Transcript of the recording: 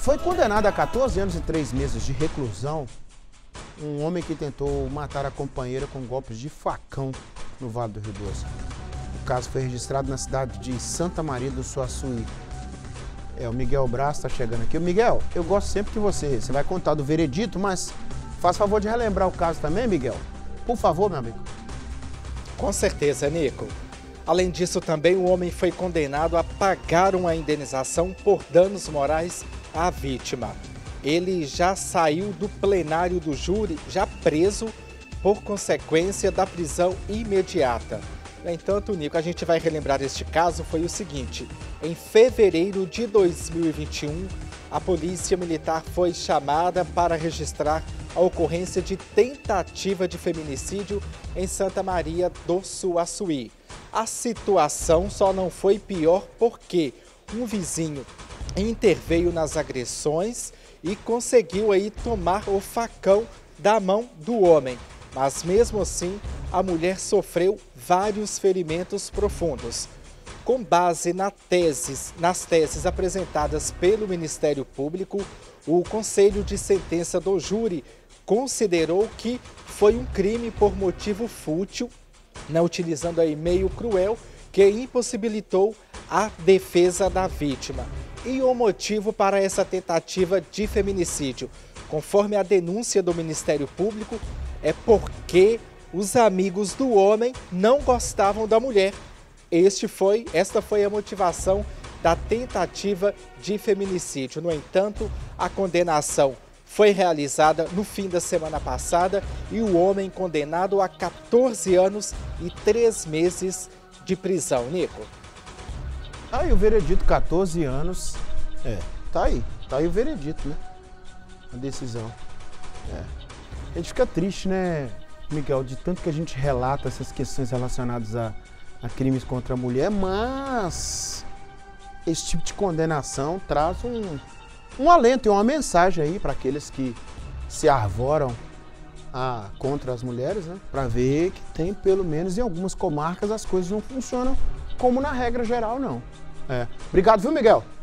Foi condenado a 14 anos e 3 meses de reclusão um homem que tentou matar a companheira com golpes de facão no Vale do Rio Doce. O caso foi registrado na cidade de Santa Maria do Suaçuí. O Miguel Braz está chegando aqui. Miguel, eu gosto sempre que você vai contar do veredito, mas faz favor de relembrar o caso também, Miguel. Por favor, meu amigo. Com certeza, Nico. Além disso, também o homem foi condenado a pagar uma indenização por danos morais à vítima. Ele já saiu do plenário do júri, já preso por consequência da prisão imediata. No entanto, Nico, a gente vai relembrar este caso, foi o seguinte: em fevereiro de 2021, a Polícia Militar foi chamada para registrar a ocorrência de tentativa de feminicídio em Santa Maria do Suaçuí. A situação só não foi pior porque um vizinho interveio nas agressões e conseguiu aí tomar o facão da mão do homem. Mas mesmo assim, a mulher sofreu vários ferimentos profundos. Com base nas teses apresentadas pelo Ministério Público, o Conselho de Sentença do Júri considerou que foi um crime por motivo fútil, utilizando aí meio cruel, que impossibilitou a defesa da vítima. E o motivo para essa tentativa de feminicídio, conforme a denúncia do Ministério Público, é porque os amigos do homem não gostavam da mulher. Esta foi a motivação da tentativa de feminicídio. No entanto, a condenação foi realizada no fim da semana passada e o homem condenado a 14 anos e 3 meses de prisão. Nico. Aí o veredito, 14 anos. Tá aí o veredito, né? A decisão. A gente fica triste, né, Miguel, de tanto que a gente relata essas questões relacionadas a crimes contra a mulher, mas esse tipo de condenação traz um alento e uma mensagem aí para aqueles que se arvoram contra as mulheres, né? Para ver que tem, pelo menos em algumas comarcas, as coisas não funcionam como na regra geral, não. Obrigado, viu, Miguel?